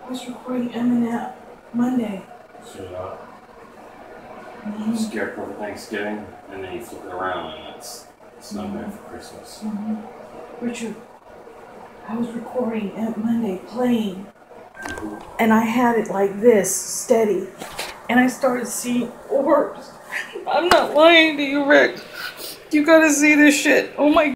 was recording Eminem Monday. Shut up. I'm scared for Thanksgiving, and then you flip it around, and it's not good for Christmas. Richard, I was recording Monday, playing, and I had it like this, steady, and I started seeing orbs. I'm not lying to you, Rick. You gotta see this shit. Oh my